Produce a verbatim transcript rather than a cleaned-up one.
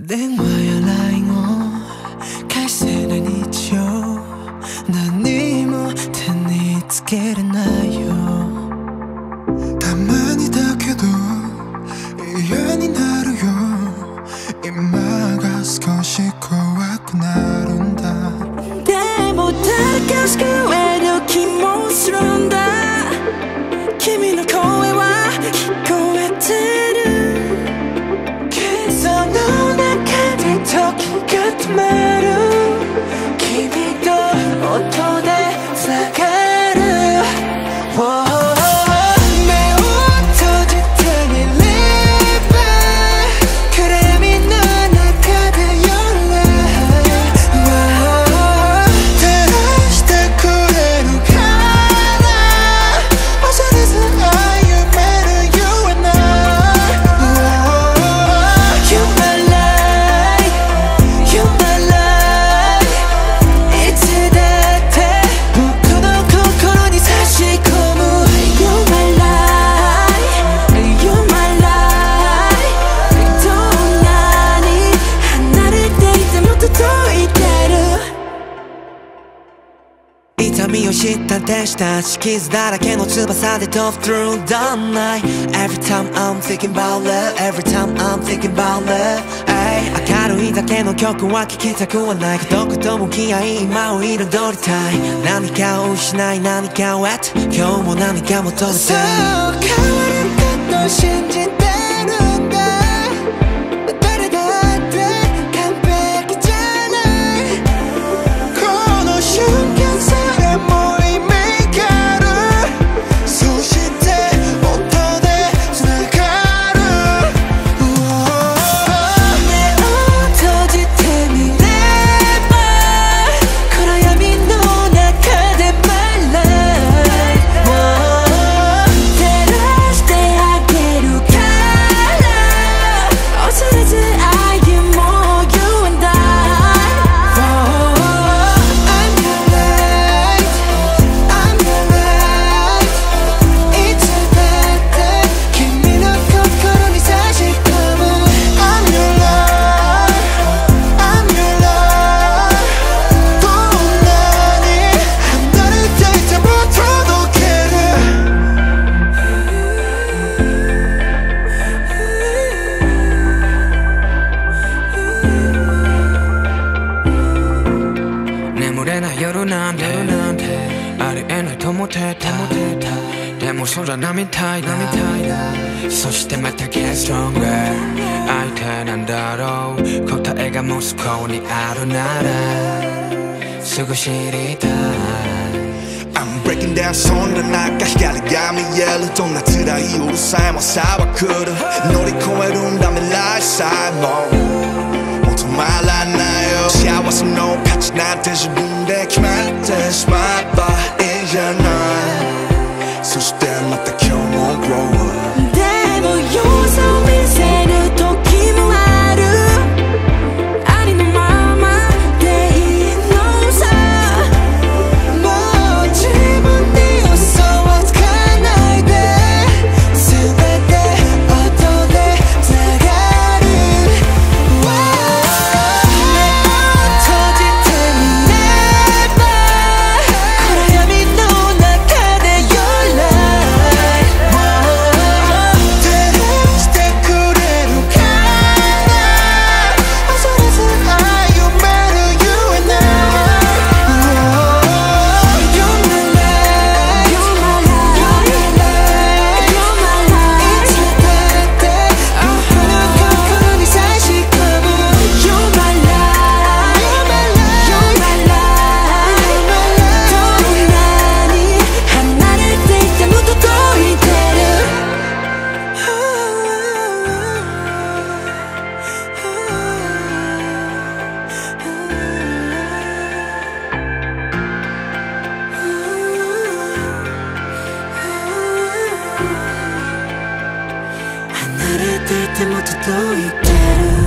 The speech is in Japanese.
電話や ライン を返せない日常、何も手につけれないよ。たまにだけど嫌になるよ。今が少し怖くなるんだ。でも誰か救える気もするんだ。君の声は聞こえてる。その中で時が止まる。君と音でつながる、oh、目を閉じてみれば暗闇の中で夜照らしてくれるから忘れず歩める You and I、You're my light You're my light いつだって僕の心に差し込む You're my light You're my light どんなに離れていても届いてる。痛みを知った天使たち、傷だらけの翼で飛ぶ Through the night Every time I'm thinking about love Every time I'm thinking about love、ay、明るいだけの曲は聴きたくはない。孤独と向き合い今を彩りたい。何かを失い何かを得て今日も何か求めてる。そう変わることを信じてるんだ。誰だって完璧じゃない。この瞬間さえも意味がある。そして音でつながる、oh、目を閉じてみれば暗闇の中で My life、oh、照らしてあげるから恐れず歩もう You and I、oh、I'm your light I'm your light いつだって君の心に差し込む I'm your light I'm your light どんなに離れていても届ける。眠れない夜なんてありえないと思ってた。でもそうじゃないみたいだ。そしてまた Get stronger 相手なんだろう。答えがもしここにあるならすぐ知りたい。 I'm breaking down そんな中光が見える。どんな辛い夜さえも朝は来る。乗り越えるんだ未来さえももう止まらないよ。幸せの価値なんて自分で決まってしまえばいいじゃない。そしてまた今日も Grow up でも弱さを見せる時もある。ありのままでいいのさ。もう自分に嘘はつかないで。全て音でつながる、oh、目を閉じてみれば暗闇の中で Your light、oh、照らしてくれるから恐れず歩める You and I、oh、You're my light You're my light You're my light いつだって僕の心に差し込む You're my light You're my lightどんなに離れていても届いてる。離れていても届いてる。